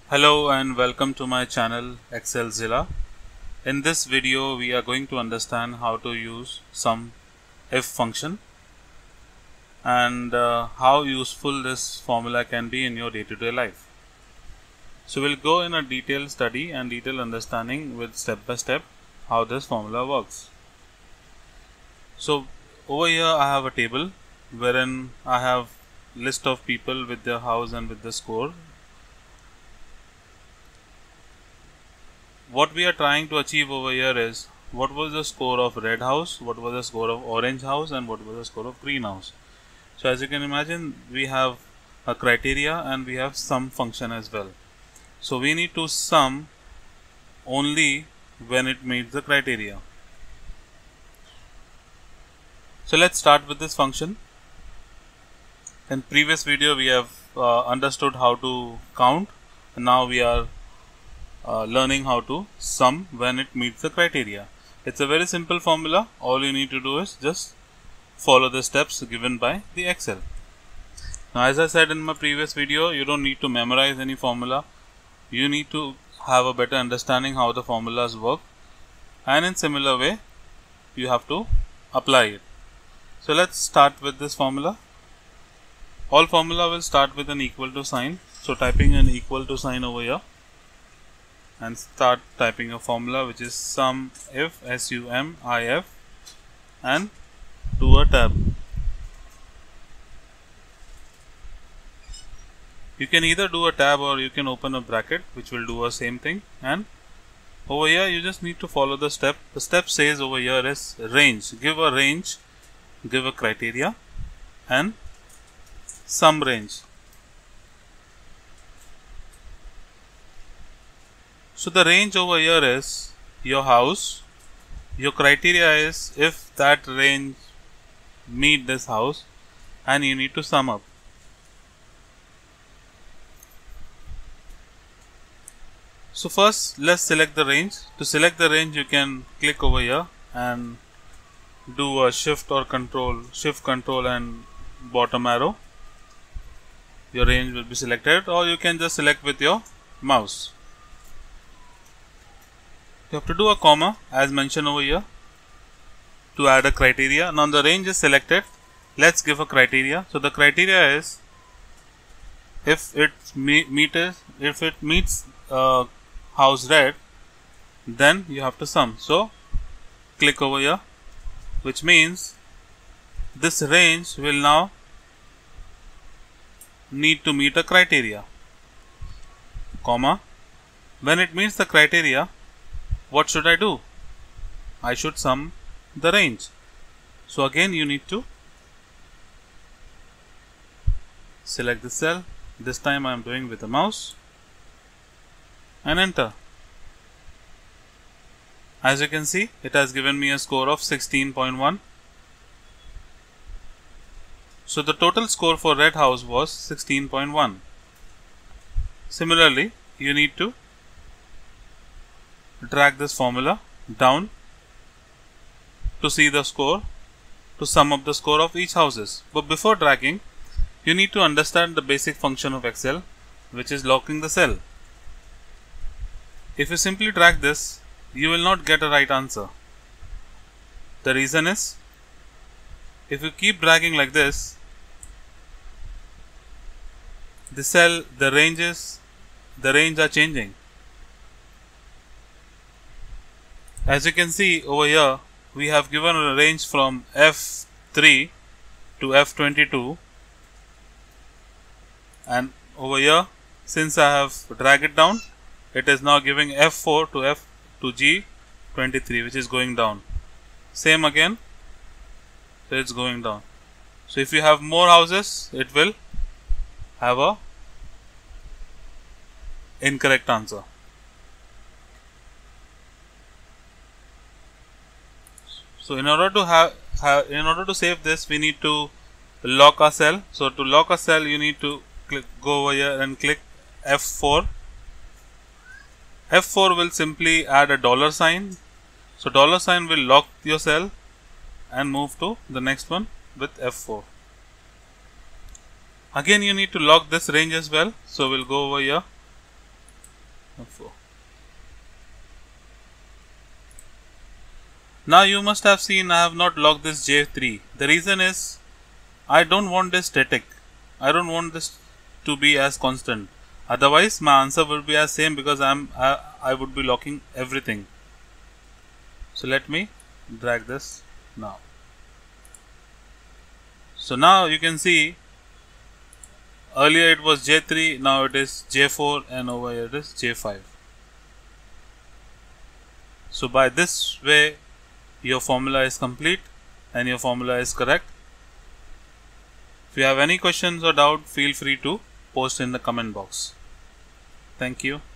Hello and welcome to my channel Excelzilla. In this video we are going to understand how to use sum if function and how useful this formula can be in your day-to-day life. So we'll go in a detailed study and detailed understanding with step by step how this formula works. So over here I have a table wherein I have list of people with their house and with the score. What we are trying to achieve over here is what was the score of red house, what was the score of orange house, and what was the score of green house. So as you can imagine, we have a criteria and we have sum function as well. So we need to sum only when it meets the criteria. So let's start with this function. In previous video we have understood how to count, and now we are learning how to sum when it meets the criteria. It's a very simple formula. All you need to do is just follow the steps given by the Excel. Now, as I said in my previous video, you don't need to memorize any formula. You need to have a better understanding how the formulas work, and in similar way you have to apply it. So let's start with this formula. All formula will start with an equal to sign. So typing an equal to sign over here and start typing a formula which is sum if, SUMIF, and do a tab. You can either do a tab or you can open a bracket which will do the same thing, and over here you just need to follow the step. The step says over here is range. Give a range, give a criteria, and sum range. So the range over here is your house. Your criteria is if that range meet this house, and you need to sum up. So first let's select the range. To select the range you can click over here and do a shift control and bottom arrow. Your range will be selected, or you can just select with your mouse. You have to do a comma as mentioned over here to add a criteria. Now the range is selected. Let's give a criteria. So the criteria is if it meets house red, then you have to sum. So click over here, which means this range will now need to meet a criteria, comma. When it meets the criteria, what should I do? I should sum the range. So again you need to select the cell. This time I am doing with the mouse and enter. As you can see, it has given me a score of 16.1. So the total score for red house was 16.1. Similarly, you need to drag this formula down to see the score, to sum up the score of each houses. But before dragging, you need to understand the basic function of Excel, which is locking the cell. If you simply drag this, you will not get a right answer. The reason is, if you keep dragging like this, the range are changing. As you can see over here, we have given a range from F3 to F22, and over here, since I have dragged it down, it is now giving F4 to G23, which is going down. Same again, so it's going down. So if you have more houses, it will have a incorrect answer. So in order to save this, we need to lock a cell. So to lock a cell, you need to go over here and click F4. F4 will simply add a dollar sign. So dollar sign will lock your cell and move to the next one with F4. Again you need to lock this range as well. So we'll go over here F4. Now you must have seen I have not logged this J3. The reason is I don't want this static. I don't want this to be as constant. Otherwise my answer will be as same because I would be locking everything. So let me drag this now. So now you can see earlier it was J3, now it is J4, and over here it is J5. So by this way your formula is complete and your formula is correct. If you have any questions or doubt, feel free to post in the comment box. Thank you.